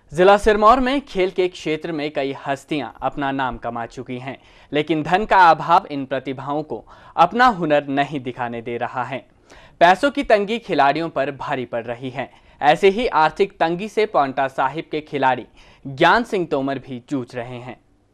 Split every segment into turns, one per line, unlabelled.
जिला सिरमौर में खेल के क्षेत्र में कई हस्तियां अपना नाम कमा चुकी हैं, लेकिन धन का अभाव इन प्रतिभाओं को अपना हुनर नहीं दिखाने दे रहा है। पैसों की तंगी खिलाड़ियों पर भारी पड़ रही है। ऐसे ही आर्थिक तंगी से पांवटा साहिब के खिलाड़ी ज्ञान सिंह तोमर भी जूझ रहे हैं।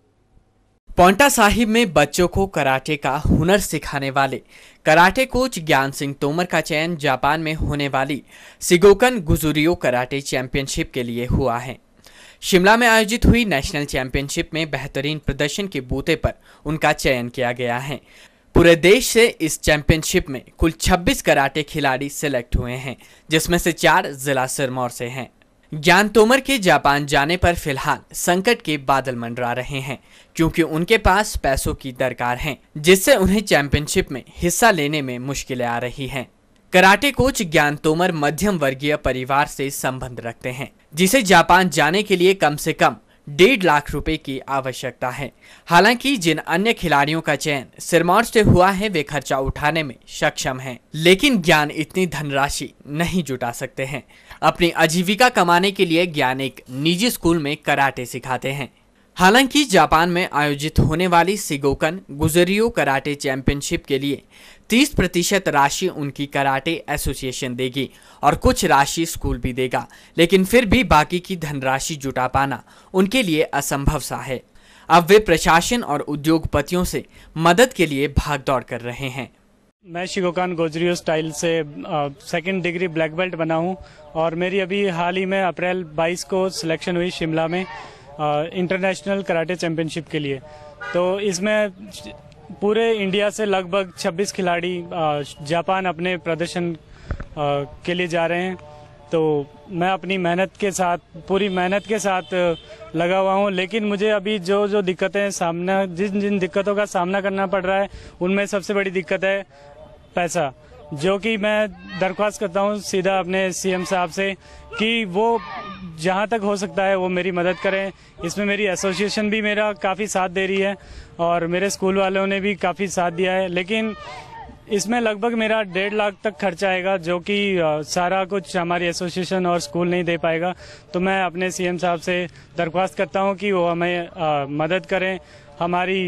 पांवटा साहिब में बच्चों को कराटे का हुनर सिखाने वाले कराटे कोच ज्ञान सिंह तोमर का चयन जापान में होने वाली शिगोकन गुजुरियो कराटे चैंपियनशिप के लिए हुआ है। शिमला में आयोजित हुई नेशनल चैंपियनशिप में बेहतरीन प्रदर्शन के बूते पर उनका चयन किया गया है। पूरे देश से इस चैंपियनशिप में कुल 26 कराटे खिलाड़ी सिलेक्ट हुए हैं, जिसमें से 4 जिला सिरमौर से हैं। ज्ञान तोमर के जापान जाने पर फिलहाल संकट के बादल मंडरा रहे हैं, क्योंकि उनके पास पैसों की दरकार है, जिससे उन्हें चैंपियनशिप में हिस्सा लेने में मुश्किलें आ रही हैं। कराटे कोच ज्ञान तोमर मध्यम वर्गीय परिवार से संबंध रखते हैं, जिसे जापान जाने के लिए कम से कम 1.5 लाख रुपए की आवश्यकता है। हालांकि जिन अन्य खिलाड़ियों का चयन सिरमौर से हुआ है वे खर्चा उठाने में सक्षम हैं, लेकिन ज्ञान इतनी धनराशि नहीं जुटा सकते हैं। अपनी आजीविका कमाने के लिए ज्ञान एक निजी स्कूल में कराटे सिखाते हैं। हालांकि जापान में आयोजित होने वाली शिगोकन गुजुरियो कराटे चैंपियनशिप के लिए 30% राशि उनकी कराटे एसोसिएशन देगी और कुछ राशि स्कूल भी देगा, लेकिन फिर भी बाकी की धनराशि जुटा पाना उनके लिए असंभव सा है। अब वे प्रशासन और उद्योगपतियों से मदद के लिए भागदौड़ कर रहे हैं।
मैं शिगोकान गोजुरियो स्टाइल से 2nd डिग्री ब्लैक बेल्ट बना हूं और मेरी अभी हाल ही में अप्रैल 22 को सिलेक्शन हुई शिमला में इंटरनेशनल कराटे चैंपियनशिप के लिए। तो इसमें पूरे इंडिया से लगभग 26 खिलाड़ी जापान अपने प्रदर्शन के लिए जा रहे हैं। तो मैं अपनी मेहनत के साथ पूरी मेहनत के साथ लगा हुआ हूं, लेकिन मुझे अभी जो दिक्कतें जिन दिक्कतों का सामना करना पड़ रहा है उनमें सबसे बड़ी दिक्कत है पैसा, जो कि मैं दरख्वास्त करता हूं सीधा अपने सीएम साहब से कि वो जहां तक हो सकता है वो मेरी मदद करें। इसमें मेरी एसोसिएशन भी मेरा काफ़ी साथ दे रही है और मेरे स्कूल वालों ने भी काफ़ी साथ दिया है, लेकिन इसमें लगभग मेरा 1.5 लाख तक खर्चा आएगा, जो कि सारा कुछ हमारी एसोसिएशन और स्कूल नहीं दे पाएगा। तो मैं अपने सीएम साहब से दरख्वास्त करता हूं कि वो हमें मदद करें। हमारी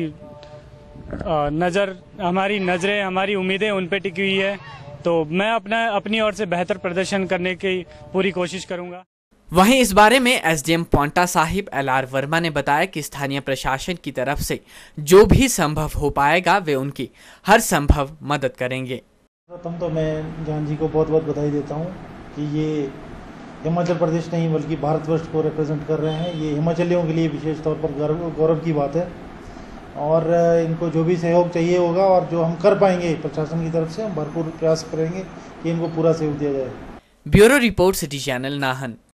नज़रें हमारी उम्मीदें उन पे टिकी हुई है, तो मैं अपनी ओर से बेहतर प्रदर्शन करने की पूरी कोशिश करूंगा।
वहीं इस बारे में एसडीएम पांवटा साहिब LR वर्मा ने बताया कि स्थानीय प्रशासन की तरफ से जो भी संभव हो पाएगा वे उनकी हर संभव मदद करेंगे।
प्रथम तो मैं ज्ञान जी को बहुत बहुत बधाई देता हूं कि ये हिमाचल प्रदेश नहीं बल्कि भारतवर्ष को रिप्रेजेंट कर रहे हैं। ये हिमाचलियों के लिए विशेष तौर पर गौरव की बात है और इनको जो भी सहयोग चाहिए होगा और जो हम कर पाएंगे प्रशासन की तरफ से हम भरपूर प्रयास करेंगे कि इनको पूरा सहयोग दिया जाए।
Bureau report, city channel, Nahan.